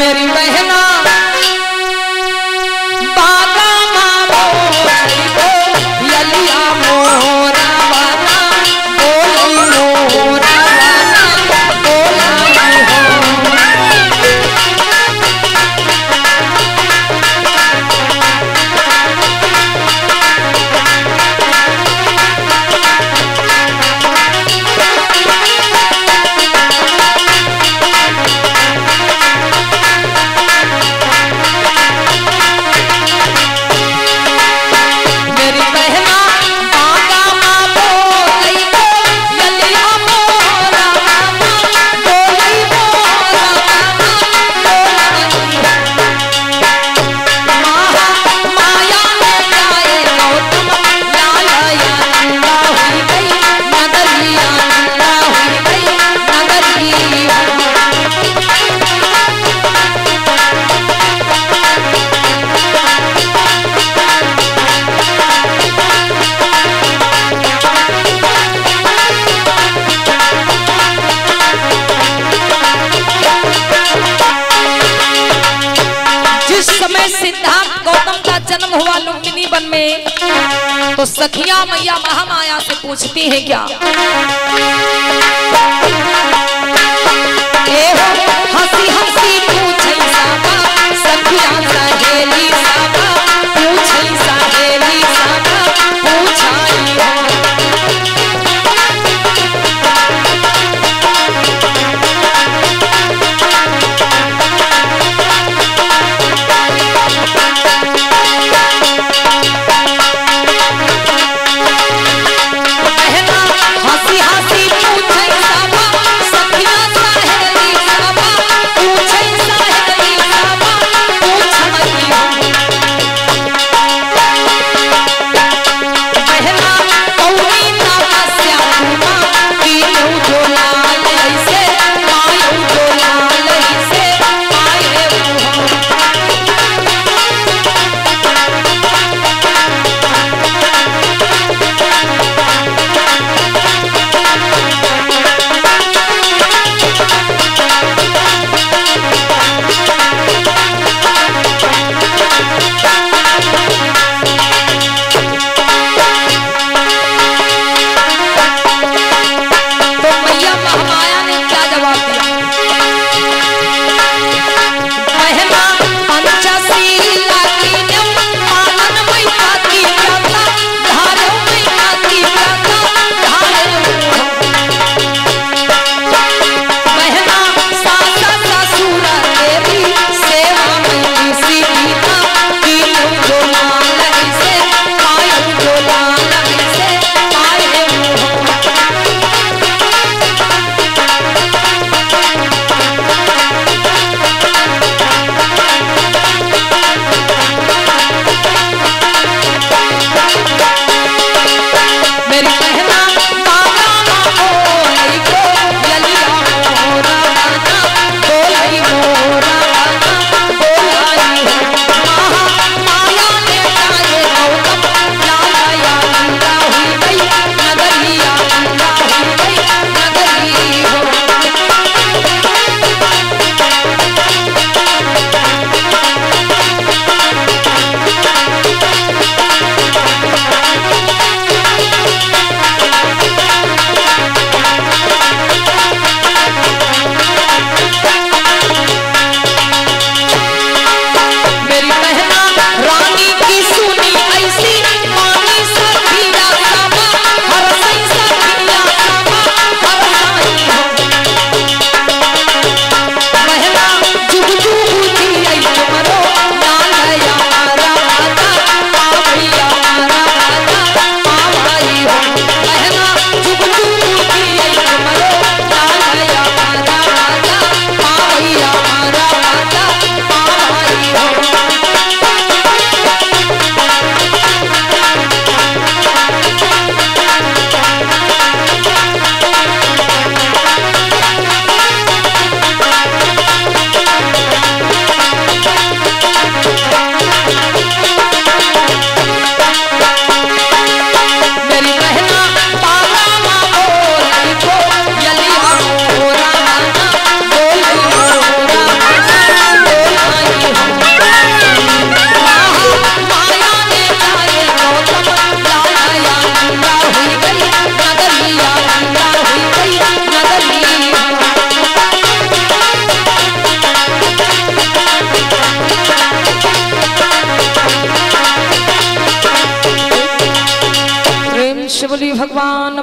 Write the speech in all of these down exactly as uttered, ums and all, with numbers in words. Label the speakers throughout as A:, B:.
A: मेरी बहना बागा मामो यलिया मोरा वाला बोली मोरा वाला बोलाई हो। जन्म हुआ लुम्बिनी वन में तो सखिया मैया महामाया से पूछती हैं क्या ए हो हंसी हंसी पूछे साबा सखिया सहेली साबा पूछे सहेली साबा पूछाई हो। हंसी हंसी पूछे साबा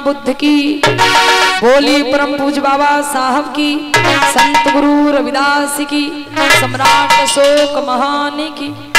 A: बुद्ध की, बोली परम पूज बाबा साहब की, संत गुरु रविदास की, सम्राट अशोक महान की।